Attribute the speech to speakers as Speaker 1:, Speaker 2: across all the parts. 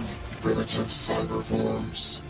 Speaker 1: forms.
Speaker 2: Primitive cyber forms.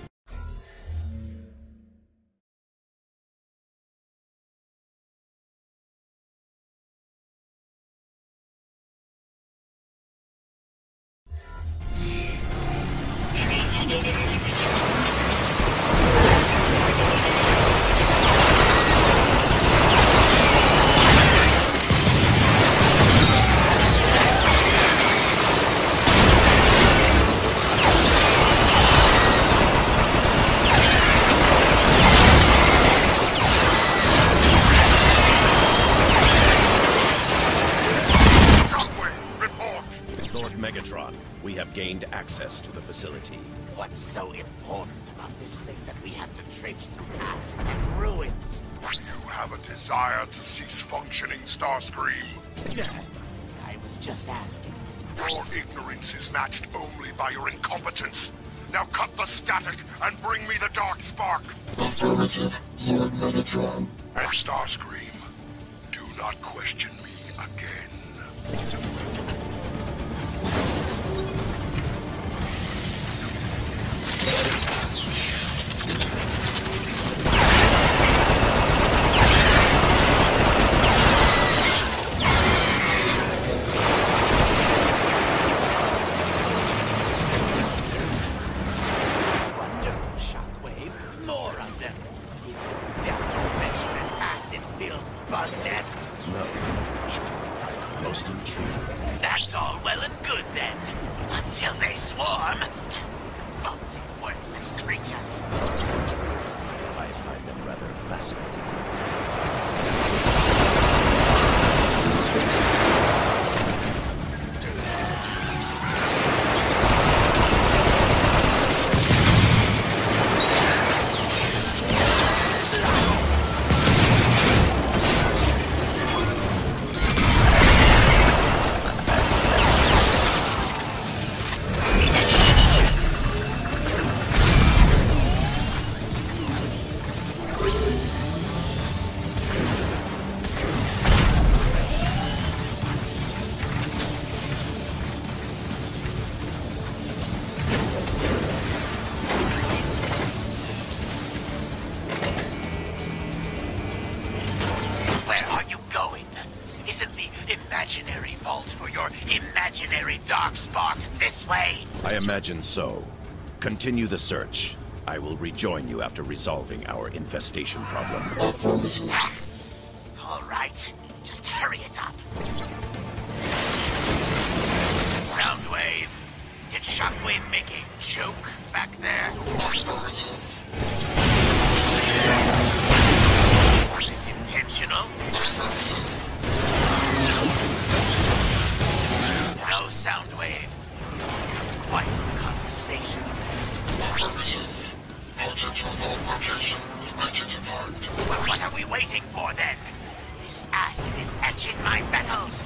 Speaker 3: Megatron, we have gained access to the facility.
Speaker 1: What's so important about this thing that we have to traipse through acid and ruins?
Speaker 2: You have a desire to cease functioning, Starscream?
Speaker 1: I was just asking.
Speaker 2: Your ignorance is matched only by your incompetence. Now cut the static and bring me the Dark Spark. Affirmative, Lord Megatron. And Starscream, do not question me again.
Speaker 3: Most intriguing.
Speaker 1: That's all well and good then. Until they swarm. Faulty, worthless creatures.
Speaker 3: I find them rather fascinating.
Speaker 1: Imaginary vault for your imaginary Dark Spark this way?
Speaker 3: I imagine so. Continue the search. I will rejoin you after resolving our infestation problem.
Speaker 1: All right. Just hurry it up. Soundwave. Did Shockwave make a joke back there? Was it intentional? No, Soundwave. Quite a conversationalist.
Speaker 2: Potential vault location identified.
Speaker 1: Well, what are we waiting for then? This acid is etching my metals.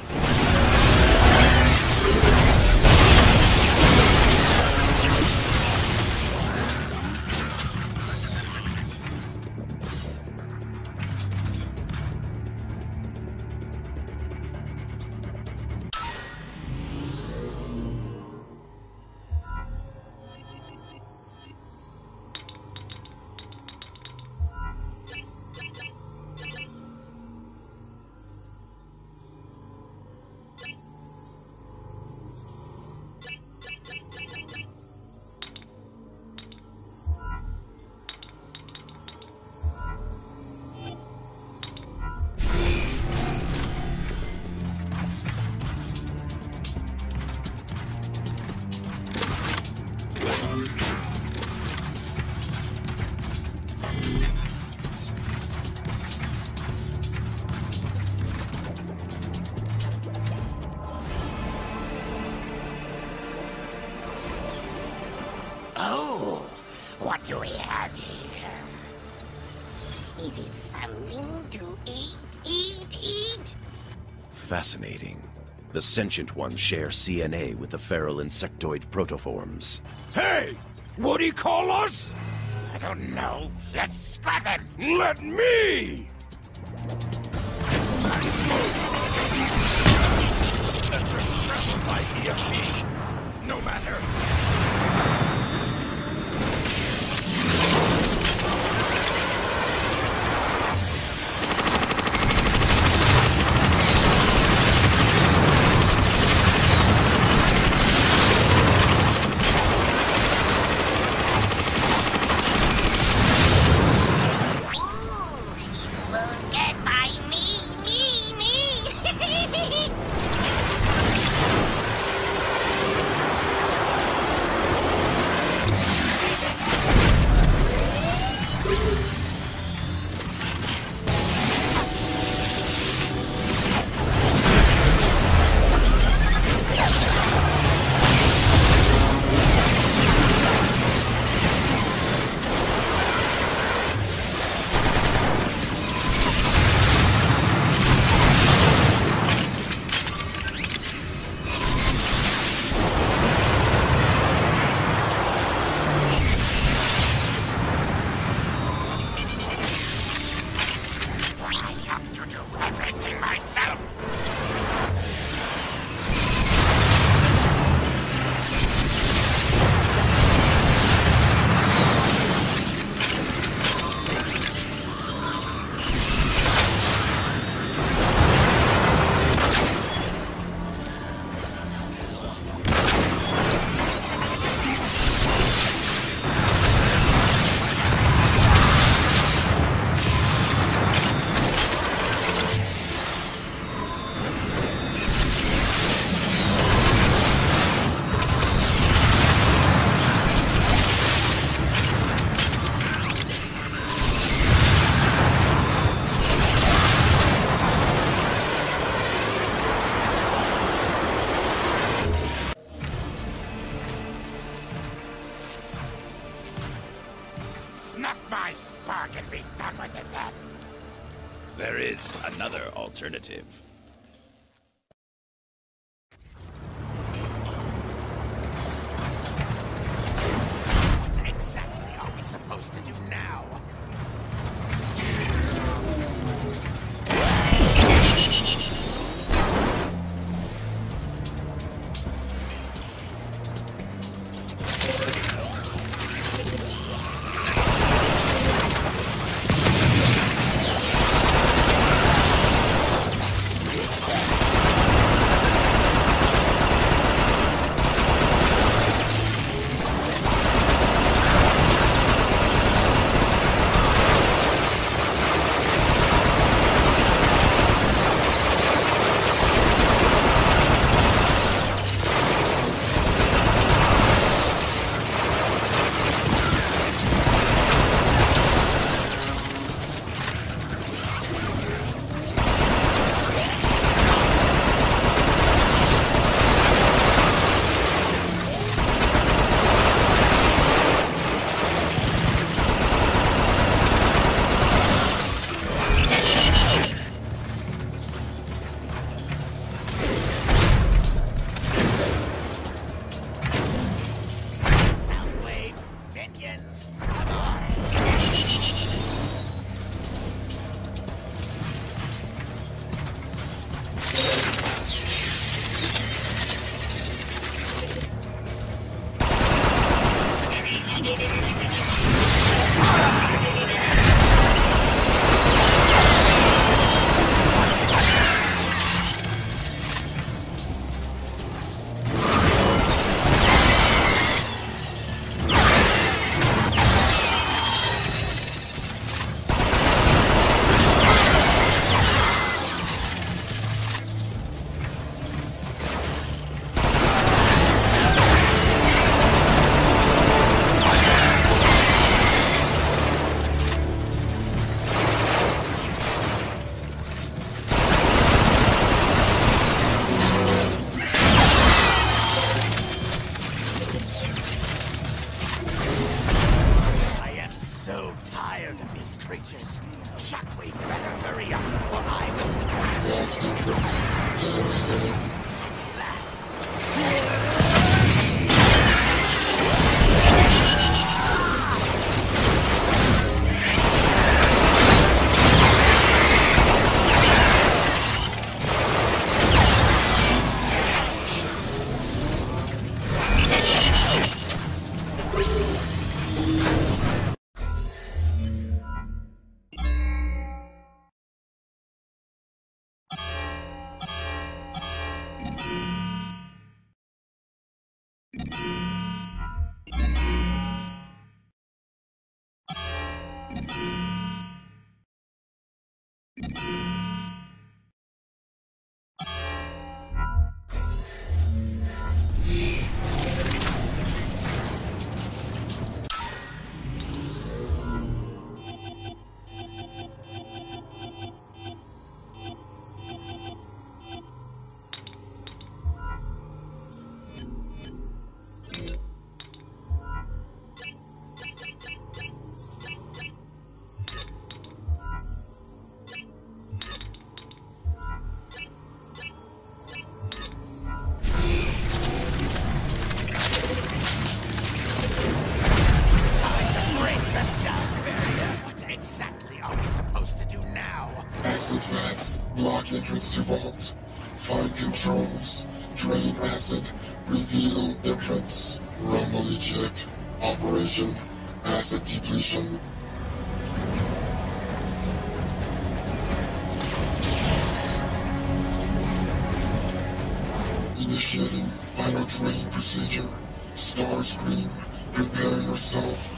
Speaker 1: What do we have here?
Speaker 4: Is it something to eat? Eat?
Speaker 3: Fascinating. The sentient ones share CNA with the feral insectoid protoforms. Hey! What'd he call us?
Speaker 1: I don't know. Let's scrap him!
Speaker 3: Let me!
Speaker 1: That's a scrap of my EFP. No matter. Snap my spark and be done with it then.
Speaker 3: There is another alternative.
Speaker 1: What exactly are we supposed to do now? Creatures. Shockwave better hurry up, or I will
Speaker 2: Vault entrance dead ahead.
Speaker 1: last.
Speaker 2: Acid vats block entrance to vault. Find controls. Drain acid. Reveal entrance. Rumble eject. Operation. Acid depletion. Initiating final drain procedure. Starscream. Prepare yourself.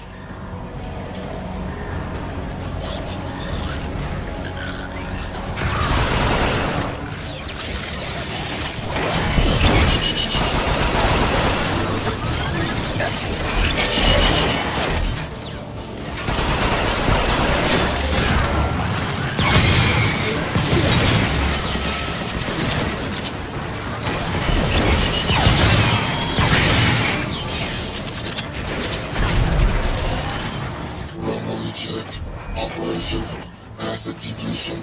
Speaker 2: activation. Asset depletion.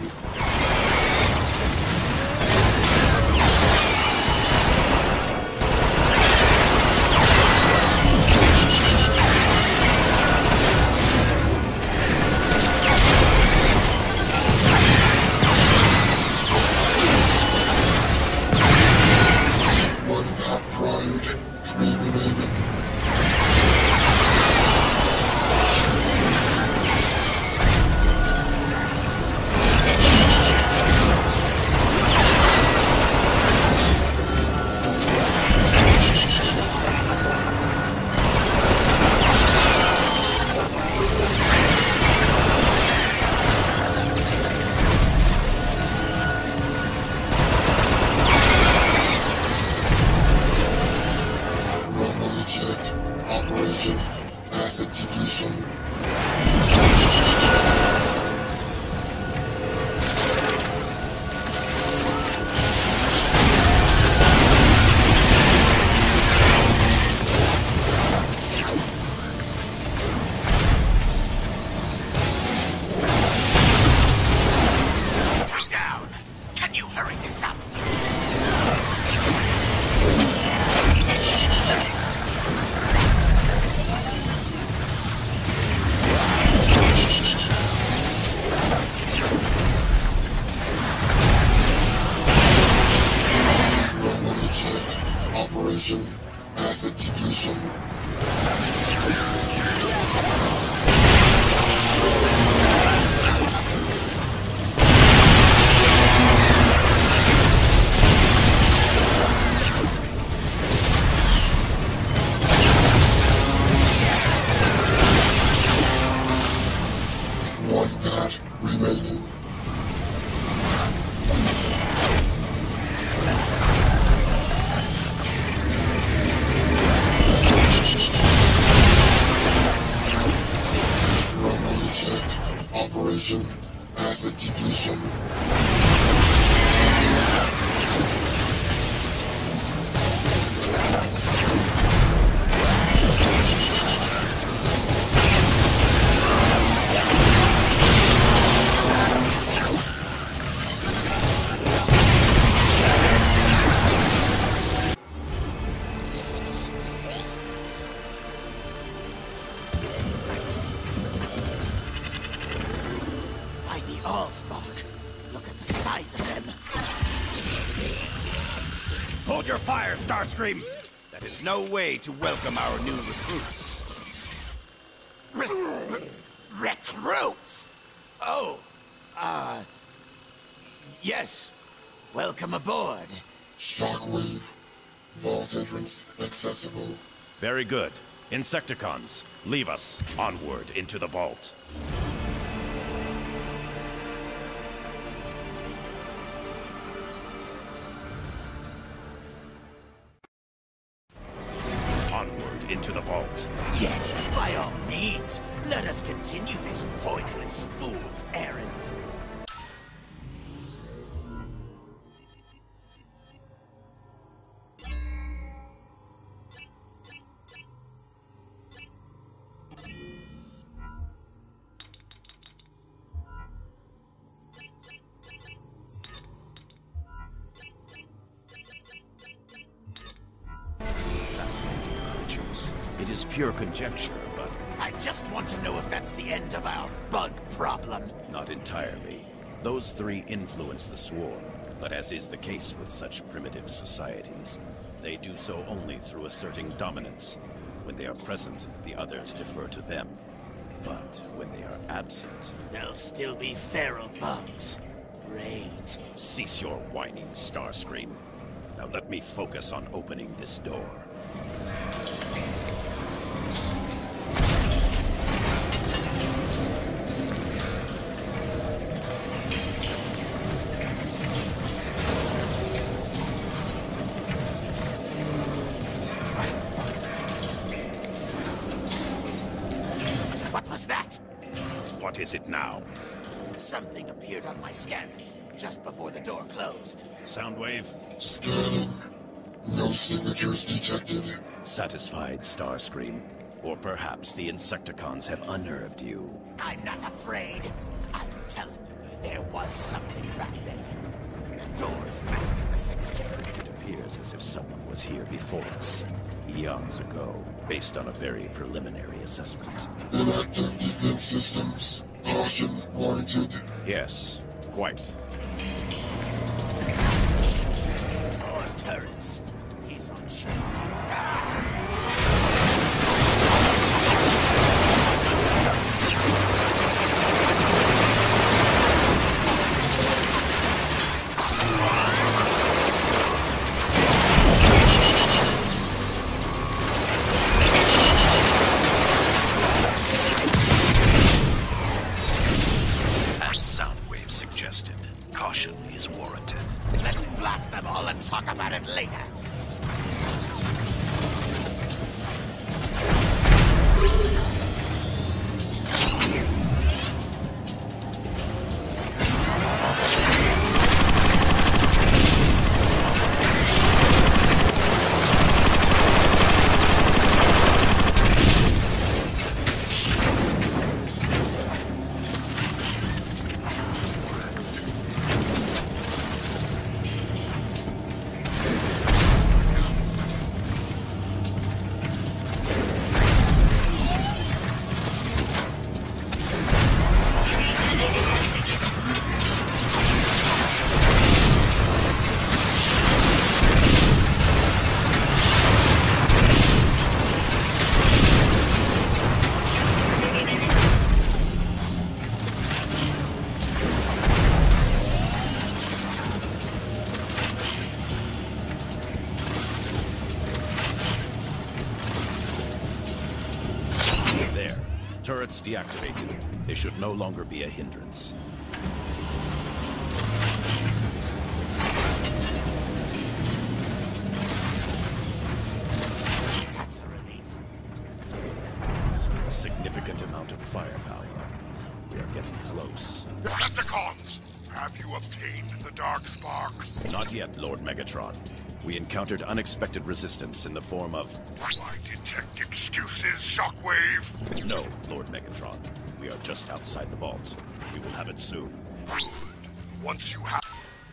Speaker 2: One map primed. 3 remaining. Operation Asset Depletion.
Speaker 1: Down. Can you hurry this up?
Speaker 2: Operation Asset Depletion. One vat remaining. Operation Asset Depletion.
Speaker 1: By the Allspark. Look at the size of them.
Speaker 3: Hold your fire, Starscream! That is no way to welcome our new recruits.
Speaker 1: Recruits? Oh, yes. Welcome aboard.
Speaker 2: Shockwave. Vault entrance accessible.
Speaker 3: Very good. Insecticons, leave us. Onward into the vault. Onward into the vault.
Speaker 1: Yes, by all means. Let us continue this pointless fool's errand.
Speaker 3: It is pure conjecture, but
Speaker 1: I just want to know if that's the end of our bug problem.
Speaker 3: not entirely. Those three influence the swarm, but as is the case with such primitive societies, they do so only through asserting dominance. When they are present, the others defer to them. But when they are absent,
Speaker 1: There'll still be feral bugs. Great.
Speaker 3: cease your whining, Starscream. Now let me focus on opening this door.
Speaker 1: What was that?
Speaker 3: What is it now?
Speaker 1: Something appeared on my scanners just before the door closed.
Speaker 3: Soundwave?
Speaker 2: Scanning. No signatures detected.
Speaker 3: Satisfied, Starscream? Or perhaps the Insecticons have unnerved you.
Speaker 1: I'm not afraid. I'm telling you, there was something back then. The door's masking the signature.
Speaker 3: It appears as if someone was here before us, eons ago, based on a very preliminary assessment.
Speaker 2: Inactive defense systems. Caution warranted.
Speaker 3: Yes, quite.
Speaker 1: More turrets. He's on shore.
Speaker 3: As Soundwave suggested, caution is warranted.
Speaker 1: Let's blast them all and talk about it later.
Speaker 3: There. Turrets deactivated. They should no longer be a hindrance.
Speaker 1: That's a relief.
Speaker 3: A significant amount of firepower. We are getting close.
Speaker 2: Decepticons! Have you obtained the Darkspark?
Speaker 3: Not yet, Lord Megatron. We encountered unexpected resistance in the form of...
Speaker 2: I detect excuses, Shockwave!
Speaker 3: No, Lord Megatron. We are just outside the vault. We will have it soon.
Speaker 2: Once you have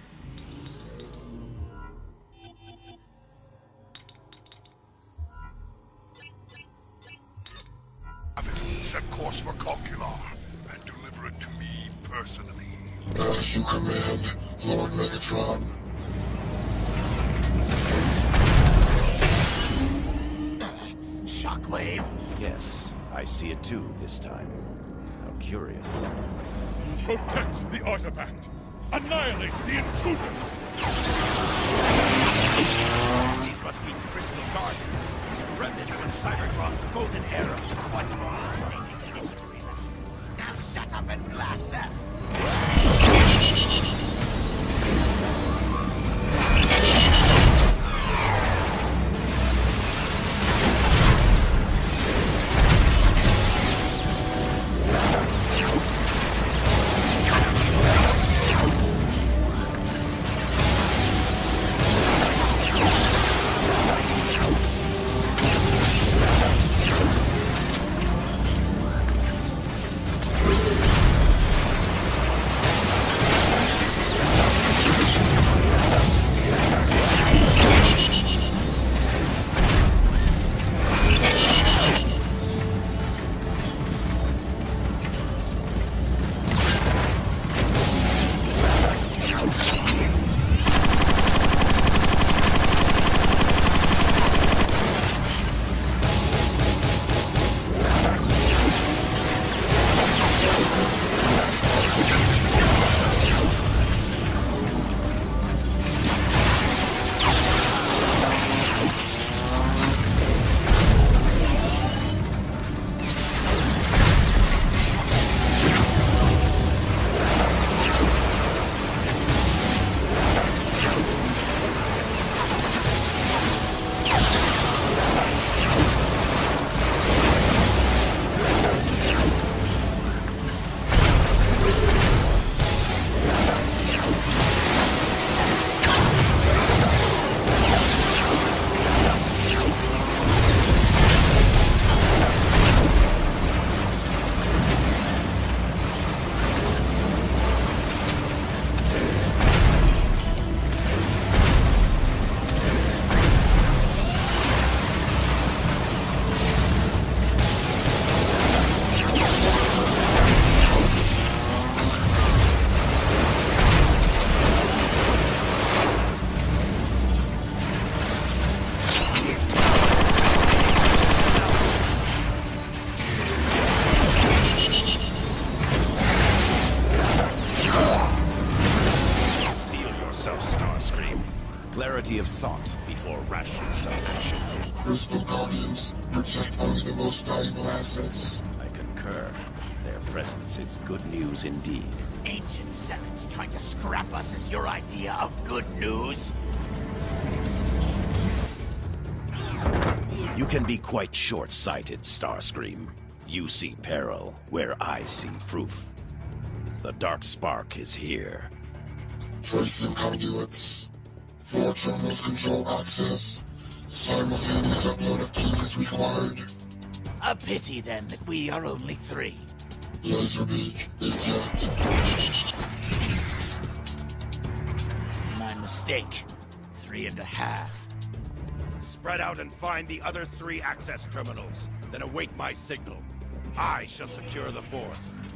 Speaker 2: it, set course for Calcular and deliver it to me personally. As you command, Lord Megatron.
Speaker 1: Shockwave?
Speaker 3: Yes, I see it too this time. How curious.
Speaker 5: Protect the artifact! Annihilate the intruders!
Speaker 1: These must be Crystal Guardians. Remnants of Cybertron's golden era. What a fascinating history lesson. Now shut up and blast them!
Speaker 3: plenty of thought before rashing some action.
Speaker 2: Crystal Guardians protect only the most valuable assets.
Speaker 3: I concur. Their presence is good news indeed.
Speaker 1: Ancient Sevens trying to scrap us is your idea of good news?
Speaker 3: You can be quite short-sighted, Starscream. You see peril where I see proof. The Dark Spark is here.
Speaker 2: Tracing conduits. 4 terminals control access. Simultaneous upload of keys required.
Speaker 1: A pity then that we are only 3.
Speaker 2: Laserbeak, eject.
Speaker 1: My mistake. 3.5.
Speaker 3: Spread out and find the other 3 access terminals. Then await my signal. I shall secure the 4th.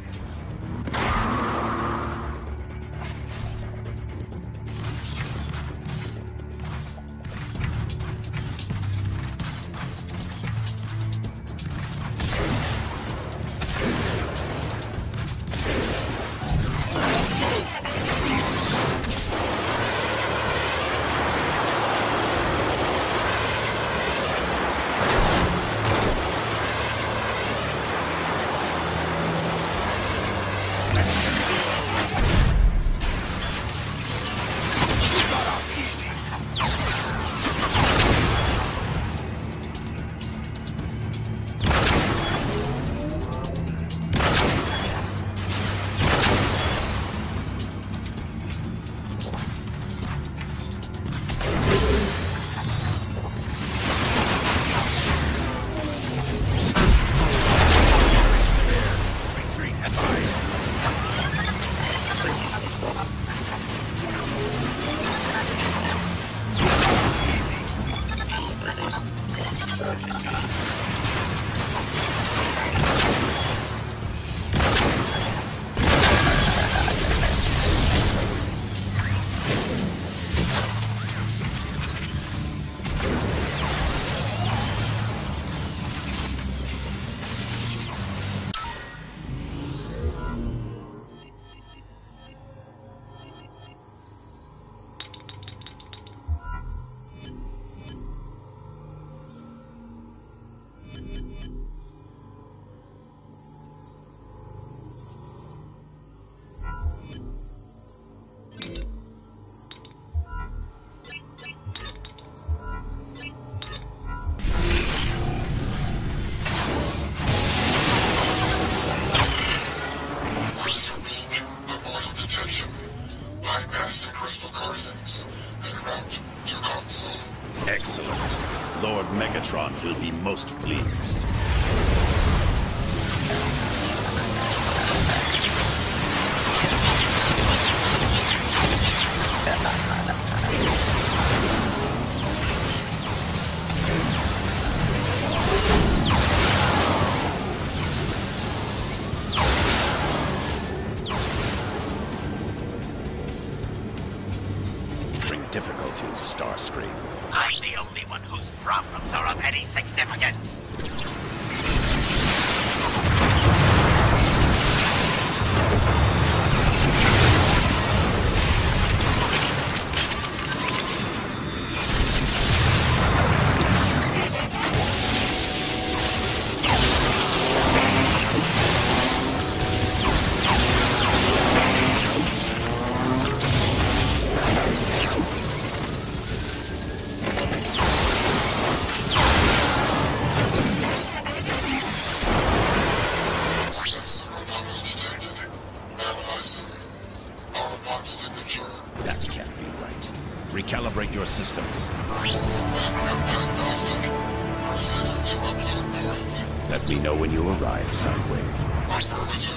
Speaker 3: Excellent. Lord Megatron will be most pleased. Difficulties, Starscream.
Speaker 1: I'm the only one whose problems are of any significance.
Speaker 3: That can't be right. Recalibrate your systems. Let me know when you arrive, Soundwave.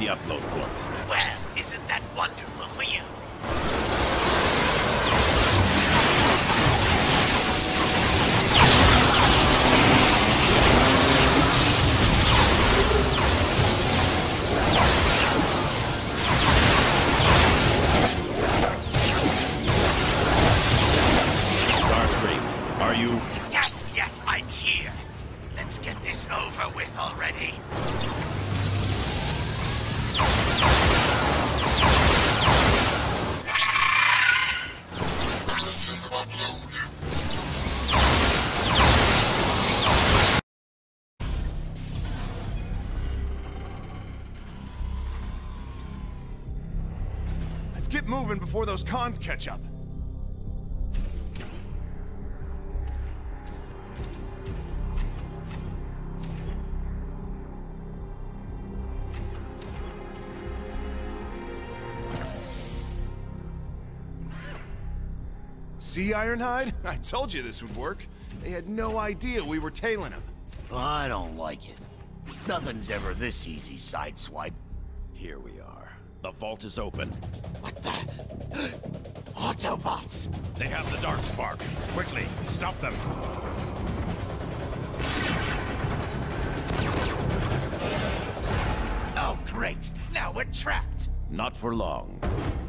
Speaker 3: the upload port.
Speaker 1: Well, isn't that wonderful for you?
Speaker 3: Starscream, are you...
Speaker 1: Yes, I'm here. Let's get this over with already.
Speaker 6: Let's get moving before those cons catch up. See, Ironhide? I told you this would work. They had no idea we were tailing them.
Speaker 1: I don't like it. Nothing's ever this easy, Sideswipe.
Speaker 3: Here we are. The vault is open.
Speaker 1: What the? Autobots!
Speaker 3: They have the Darkspark. Quickly, stop them.
Speaker 1: Oh, great! Now we're trapped!
Speaker 3: Not for long.